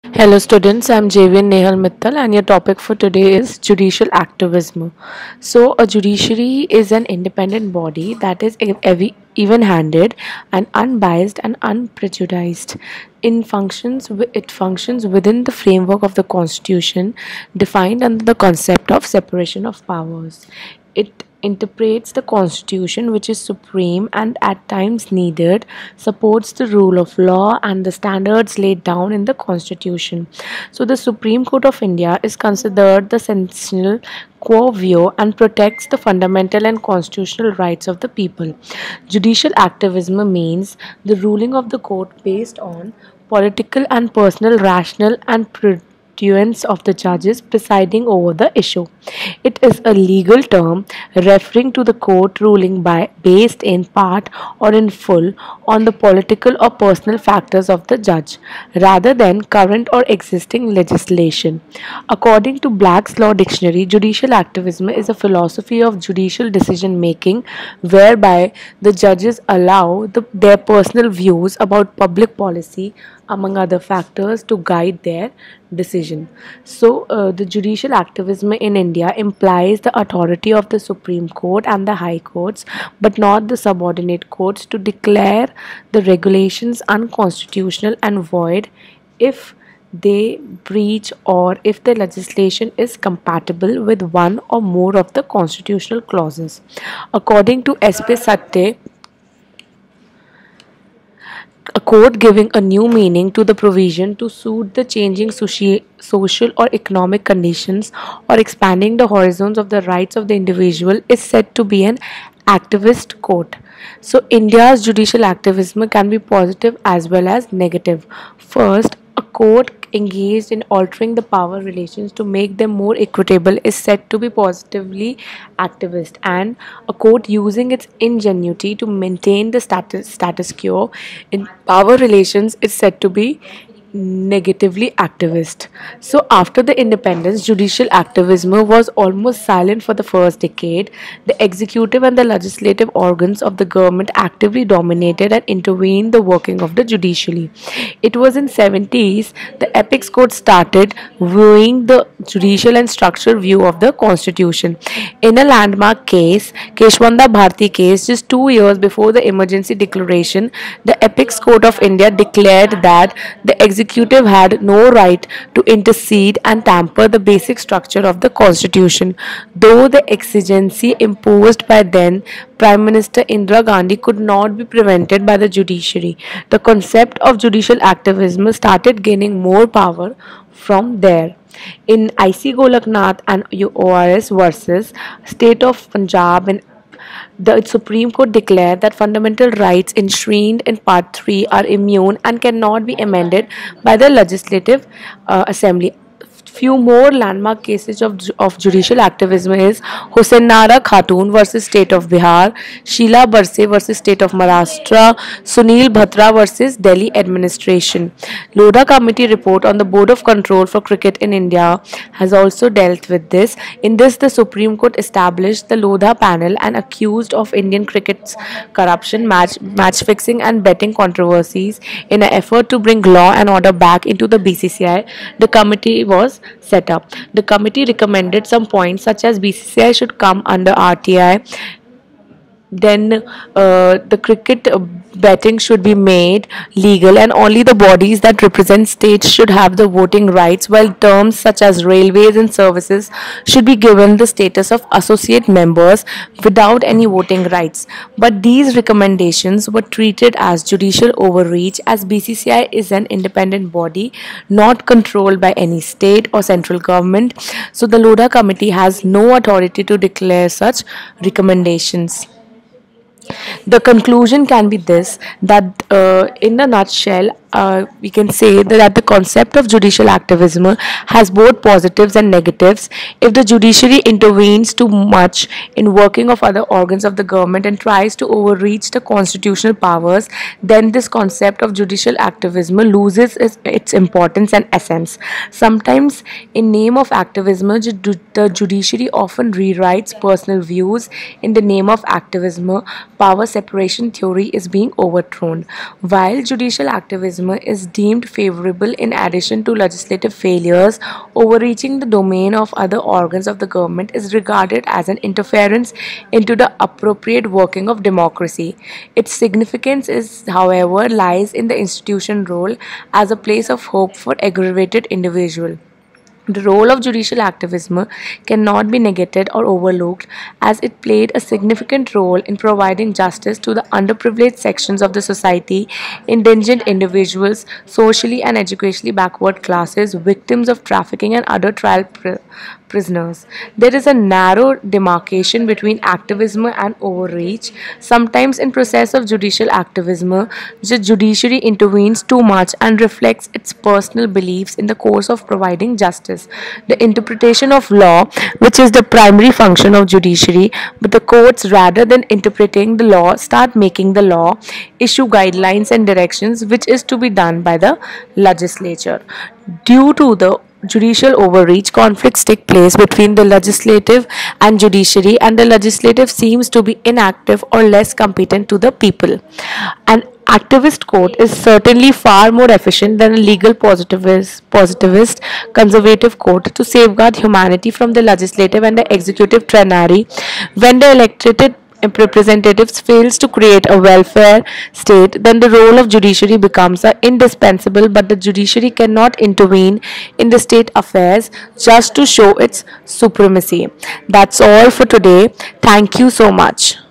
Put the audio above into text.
Hello students, I'm JVN Nehal Mittal and your topic for today is judicial activism. So a judiciary is an independent body that is even-handed and unbiased and unprejudiced. It functions within the framework of the constitution defined under the concept of separation of powers. It interprets the constitution, which is supreme and at times needed, supports the rule of law and the standards laid down in the constitution. So the Supreme Court of India is considered the sentinel quo vio and protects the fundamental and constitutional rights of the people. Judicial activism means the ruling of the court based on political and personal rational and of the judges presiding over the issue. It is a legal term referring to the court ruling based in part or in full on the political or personal factors of the judge rather than current or existing legislation. According to Black's Law Dictionary, judicial activism is a philosophy of judicial decision making whereby the judges allow their personal views about public policy, among other factors, to guide their decision. So, the judicial activism in India implies the authority of the Supreme Court and the High Courts, but not the subordinate courts, to declare the regulations unconstitutional and void if they breach or if the legislation is compatible with one or more of the constitutional clauses. According to S.P. Satte, a court giving a new meaning to the provision to suit the changing social or economic conditions or expanding the horizons of the rights of the individual is said to be an activist court. So, India's judicial activism can be positive as well as negative. First, a court engaged in altering the power relations to make them more equitable is said to be positively activist, and a court using its ingenuity to maintain the status quo in power relations is said to be negatively activist. So, after the independence, judicial activism was almost silent for the first decade. The executive and the legislative organs of the government actively dominated and intervened the working of the judiciary. It was in 70s the Apex Court started viewing the judicial and structural view of the constitution. In a landmark case, Keshwanda Bharti case, just 2 years before the emergency declaration, the Apex Court of India declared that the executive had no right to intercede and tamper the basic structure of the constitution, though the exigency imposed by then Prime Minister Indira Gandhi could not be prevented by the judiciary. The concept of judicial activism started gaining more power from there. In IC Golaknath and ORS versus State of Punjab, and the Supreme Court declared that fundamental rights enshrined in Part 3 are immune and cannot be amended by the Legislative Assembly. Few more landmark cases of judicial activism is Hussain Nara Khatun versus State of Bihar, Sheila Barse versus State of Maharashtra, Sunil Bhatra versus Delhi Administration. Lodha Committee report on the Board of Control for Cricket in India has also dealt with this. In this, the Supreme Court established the Lodha panel and accused of Indian cricket's corruption, match fixing and betting controversies. In an effort to bring law and order back into the BCCI, the committee was set up. The committee recommended some points such as BCCI should come under RTI, then the cricket betting should be made legal and only the bodies that represent states should have the voting rights, while terms such as railways and services should be given the status of associate members without any voting rights. But these recommendations were treated as judicial overreach, as BCCI is an independent body not controlled by any state or central government, so the Lodha committee has no authority to declare such recommendations. The conclusion can be this, that in a nutshell, we can say that the concept of judicial activism has both positives and negatives. If the judiciary intervenes too much in working of other organs of the government and tries to overreach the constitutional powers, then this concept of judicial activism loses its importance and essence. Sometimes, in name of activism, the judiciary often rewrites personal views in the name of activism, power separation theory is being overthrown. While judicial activism is deemed favorable in addition to legislative failures, overreaching the domain of other organs of the government is regarded as an interference into the appropriate working of democracy. Its significance is, however, lies in the institution role as a place of hope for aggravated individual. The role of judicial activism cannot be negated or overlooked, as it played a significant role in providing justice to the underprivileged sections of the society, indigent individuals, socially and educationally backward classes, victims of trafficking, and other prisoners. There is a narrow demarcation between activism and overreach. Sometimes, in process of judicial activism, the judiciary intervenes too much and reflects its personal beliefs in the course of providing justice. The interpretation of law, which is the primary function of judiciary, but the courts, rather than interpreting the law, start making the law, issue guidelines and directions, which is to be done by the legislature. Due to the judicial overreach, conflicts take place between the legislative and judiciary, and the legislative seems to be inactive or less competent to the people. An activist court is certainly far more efficient than a legal positivist conservative court to safeguard humanity from the legislative and the executive tyranny when the elected representatives fails to create a welfare state. Then the role of judiciary becomes indispensable, but the judiciary cannot intervene in the state affairs just to show its supremacy. That's all for today. Thank you so much.